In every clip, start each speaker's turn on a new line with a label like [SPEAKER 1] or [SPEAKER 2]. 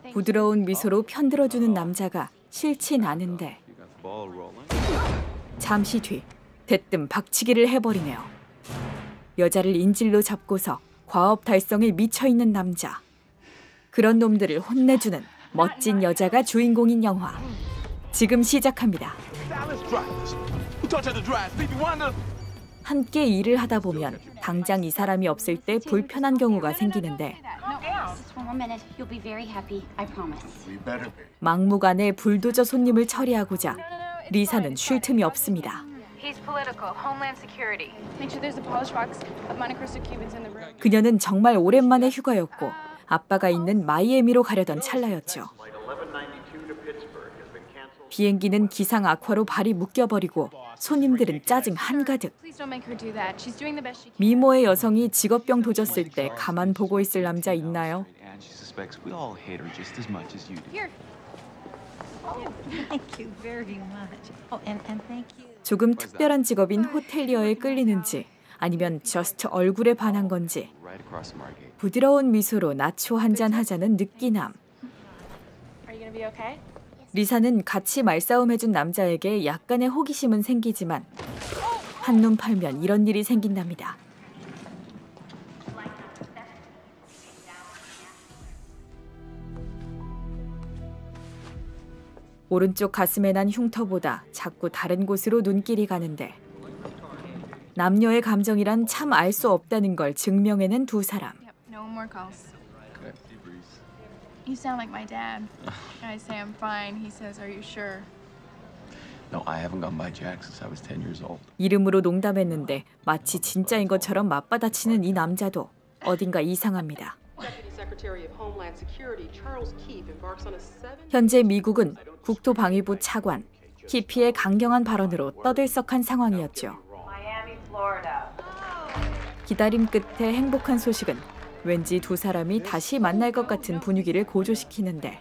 [SPEAKER 1] 부드러운 미소로 편들어주는 남자가 싫진 않은데 잠시 뒤 대뜸 박치기를 해버리네요. 여자를 인질로 잡고서 과업 달성에 미쳐있는 남자. 그런 놈들을 혼내주는 멋진 여자가 주인공인 영화. 지금 시작합니다. 함께 일을 하다 보면 당장 이 사람이 없을 때 불편한 경우가 생기는데 막무가내 불도저 손님을 처리하고자 리사는 쉴 틈이 없습니다. 그녀는 정말 오랜만에 휴가였고 아빠가 있는 마이애미로 가려던 찰나였죠. 비행기는 기상 악화로 발이 묶여버리고 손님들은 짜증 한가득. 미모의 여성이 직업병 도졌을 때 가만 보고 있을 남자 있나요? 조금 특별한 직업인 호텔리어에 끌리는지 아니면 저스트 얼굴에 반한 건지 부드러운 미소로 나초 한잔 하자는 느끼남. 리사는 같이 말싸움해준 남자에게 약간의 호기심은 생기지만 한눈 팔면 이런 일이 생긴답니다. 오른쪽 가슴에 난 흉터보다 자꾸 다른 곳으로 눈길이 가는데 남녀의 감정이란 참 알 수 없다는 걸 증명해낸 두 사람.
[SPEAKER 2] You sound like my dad. I say I'm fine. He says, "Are you sure?"
[SPEAKER 3] No, I haven't gone by Jack since I was 10 years old.
[SPEAKER 1] 이름으로 농담했는데 마치 진짜인 것처럼 맞받아치는 이 남자도 어딘가 이상합니다. 현재 미국은 국토방위부 차관 키피의 강경한 발언으로 떠들썩한 상황이었죠. 기다림 끝에 행복한 소식은 왠지 두 사람이 다시 만날 것 같은 분위기를 고조시키는데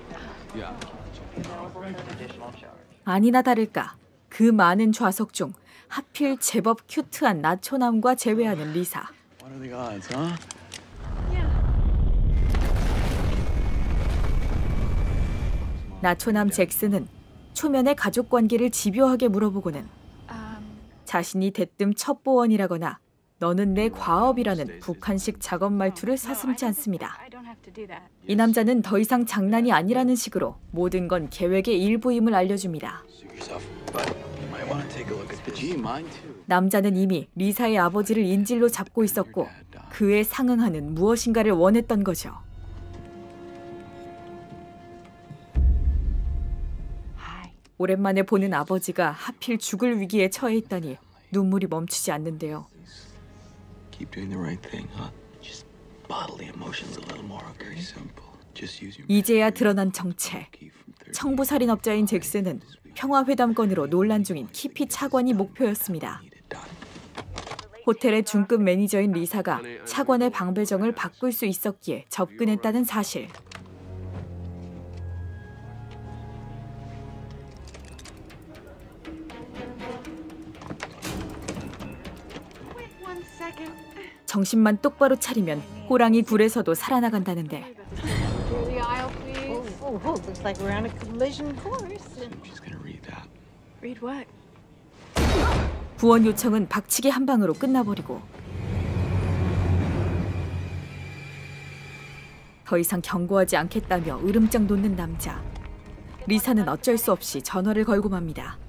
[SPEAKER 1] 아니나 다를까 그 많은 좌석 중 하필 제법 큐트한 나초남과 재회하는 리사. 나초남 잭슨은 초면의 가족 관계를 집요하게 물어보고는 자신이 대뜸 첩보원이라거나 너는 내 과업이라는 북한식 작업 말투를 서슴지 않습니다. 이 남자는 더 이상 장난이 아니라는 식으로 모든 건 계획의 일부임을 알려줍니다. 남자는 이미 리사의 아버지를 인질로 잡고 있었고 그에 상응하는 무엇인가를 원했던 거죠. 오랜만에 보는 아버지가 하필 죽을 위기에 처해 있다니 눈물이 멈추지 않는데요. 이제야 드러난 정체. 청부살인업자인 잭슨은 평화회담권으로 논란 중인 키피 차관이 목표였습니다. 호텔의 중급 매니저인 리사가 차관의 방배정을 바꿀 수 있었기에 접근했다는 사실. 정신만 똑바로 차리면 호랑이 굴에서도 살아나간다는데 구원 요청은 박치기 한 방으로 끝나버리고 더 이상 경고하지 않겠다며 으름장 돋는 남자. 리사는 어쩔 수 없이 전화를 걸고 맙니다.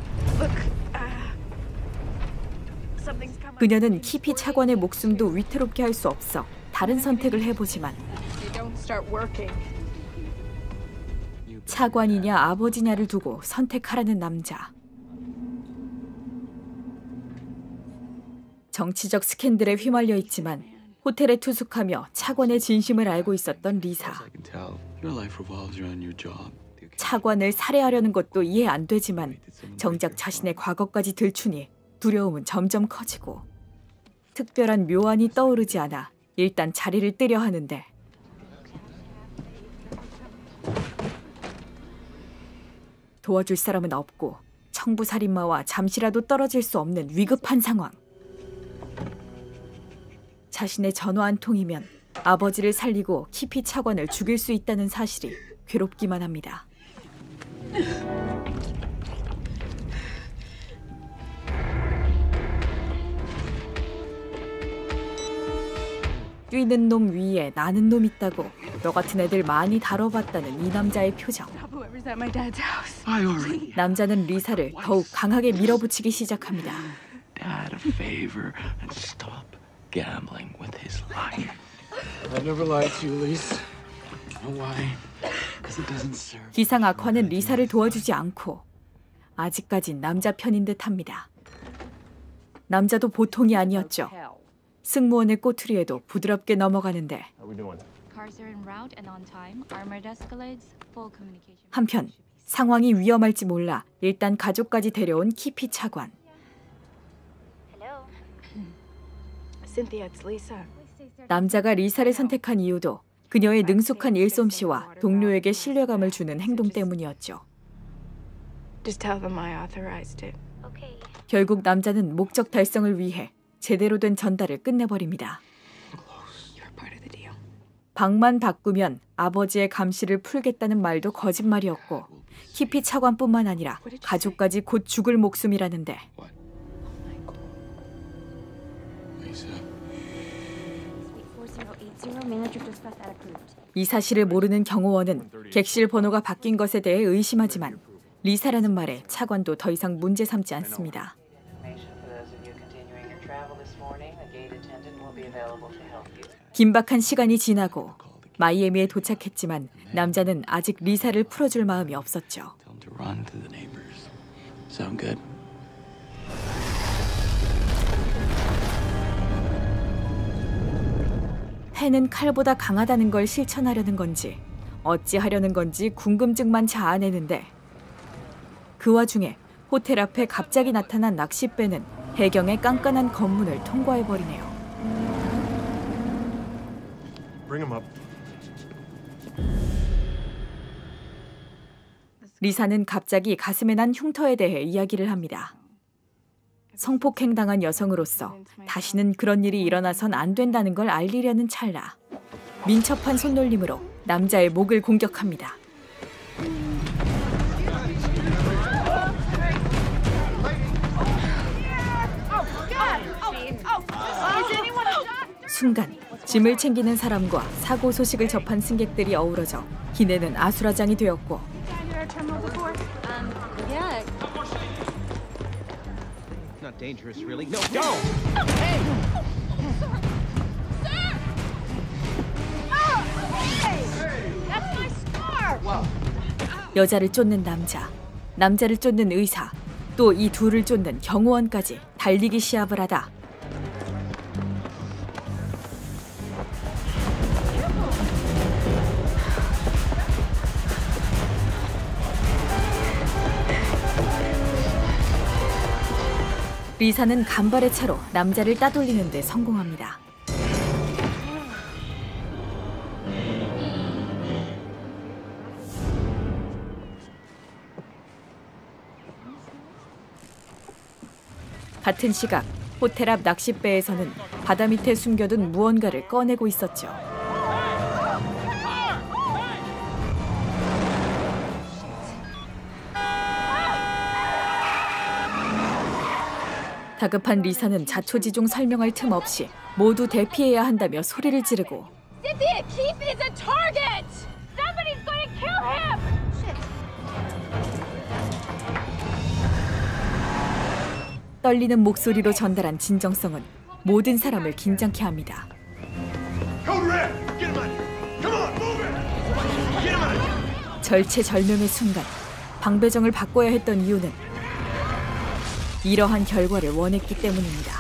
[SPEAKER 1] 그녀는 키피 차관의 목숨도 위태롭게 할 수 없어 다른 선택을 해보지만 차관이냐 아버지냐를 두고 선택하라는 남자. 정치적 스캔들에 휘말려 있지만 호텔에 투숙하며 차관의 진심을 알고 있었던 리사. 차관을 살해하려는 것도 이해 안 되지만 정작 자신의 과거까지 들추니 두려움은 점점 커지고 특별한 묘안이 떠오르지 않아 일단 자리를 뜨려 하는데 도와줄 사람은 없고 청부살인마와 잠시라도 떨어질 수 없는 위급한 상황. 자신의 전화 한 통이면 아버지를 살리고 키피 차관을 죽일 수 있다는 사실이 괴롭기만 합니다. 뛰는 놈 위에 나는 놈 있다고 너 같은 애들 많이 다뤄봤다는 이 남자의 표정.
[SPEAKER 2] Whoever's at my dad's house.
[SPEAKER 1] 남자는 리사를 더욱 강하게 밀어붙이기 시작합니다.
[SPEAKER 3] Dad a favor and stop gambling with his life.
[SPEAKER 4] I never lied to you, Lise. You know why?
[SPEAKER 3] Because it doesn't serve.
[SPEAKER 1] 기상 악화는 리사를 도와주지 않고 아직까진 남자 편인 듯합니다. 남자도 보통이 아니었죠. 승무원의 꼬투리에도 부드럽게 넘어가는데 한편 상황이 위험할지 몰라 일단 가족까지 데려온 키피 차관.
[SPEAKER 2] Cynthia, it's Lisa.
[SPEAKER 1] 남자가 리사를 선택한 이유도 그녀의 능숙한 일솜씨와 동료에게 신뢰감을 주는 행동 때문이었죠.
[SPEAKER 2] Just tell them I authorized it.
[SPEAKER 1] 결국 남자는 목적 달성을 위해 제대로 된 전달을 끝내버립니다.
[SPEAKER 2] You're part of the deal.
[SPEAKER 1] 방만 바꾸면 아버지의 감시를 풀겠다는 말도 거짓말이었고 키피 차관뿐만 아니라 가족까지 곧 죽을 목숨이라는데 이 사실을 모르는 경호원은 객실 번호가 바뀐 것에 대해 의심하지만 리사라는 말에 차관도 더 이상 문제 삼지 않습니다. 긴박한 시간이 지나고 마이애미에 도착했지만 남자는 아직 리사를 풀어줄 마음이 없었죠. 펜은 칼보다 강하다는 걸 실천하려는 건지 어찌하려는 건지 궁금증만 자아내는데 그 와중에 호텔 앞에 갑자기 나타난 낚싯배는 해경의 깐깐한 검문을 통과해버리네요. 리사는 갑자기 가슴에 난 흉터에 대해 이야기를 합니다. 성폭행당한 여성으로서 다시는 그런 일이 일어나선 안 된다는 걸 알리려는 찰나 민첩한 손놀림으로 남자의 목을 공격합니다. 순간 짐을 챙기는 사람과 사고 소식을 접한 승객들이 어우러져 기내는 아수라장이 되었고 여자를 쫓는 남자, 남자를 쫓는 의사, 또 이 둘을 쫓는 경호원까지 달리기 시합을 하다 리사는 간발의 차로 남자를 따돌리는 데 성공합니다. 같은 시각 호텔 앞 낚싯배에서는 바다 밑에 숨겨둔 무언가를 꺼내고 있었죠. 다급한 리사는 자초지종 설명할 틈 없이 모두 대피해야 한다며 소리를 지르고
[SPEAKER 2] Cynthia, Keith is a target! Somebody's going to kill him!
[SPEAKER 1] 떨리는 목소리로 전달한 진정성은 모든 사람을 긴장케 합니다. 절체절명의 순간 방배정을 바꿔야 했던 이유는 이러한 결과를 원했기 때문입니다.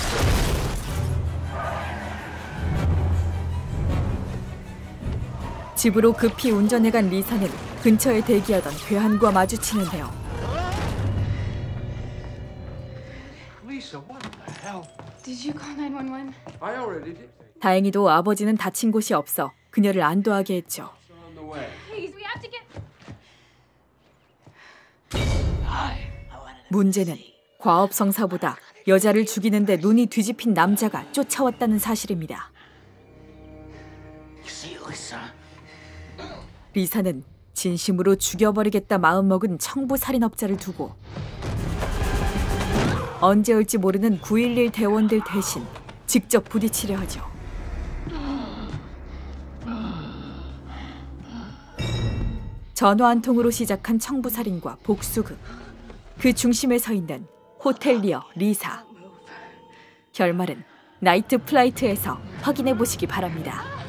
[SPEAKER 1] 집으로 급히 운전해간 리사는 근처에 대기하던 괴한과 마주치는데요.
[SPEAKER 2] Did you call 911?
[SPEAKER 4] I already did.
[SPEAKER 1] 다행히도 아버지는 다친 곳이 없어 그녀를 안도하게 했죠.
[SPEAKER 2] Please, we have to get...
[SPEAKER 1] 문제는 과업성사보다 여자를 죽이는데 눈이 뒤집힌 남자가 쫓아왔다는 사실입니다. 리사는 진심으로 죽여버리겠다 마음먹은 청부살인업자를 두고 언제 올지 모르는 911 대원들 대신 직접 부딪히려 하죠. 전화 한 통으로 시작한 청부살인과 복수극. 그 중심에 서 있는 호텔리어 리사. 결말은 나이트 플라이트에서 확인해 보시기 바랍니다.